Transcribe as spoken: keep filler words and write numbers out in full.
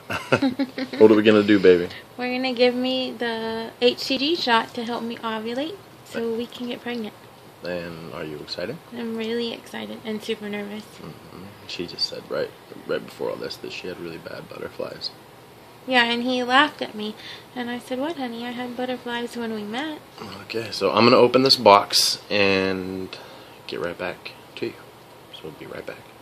What are we gonna do, baby? We're gonna give me the H C G shot to help me ovulate so we can get pregnant. And are you excited? I'm really excited and super nervous. Mm-hmm. She just said right right before all this that she had really bad butterflies. Yeah, and he laughed at me. And I said, what, honey? I had butterflies when we met. Okay, so I'm going to open this box and get right back to you. So we'll be right back.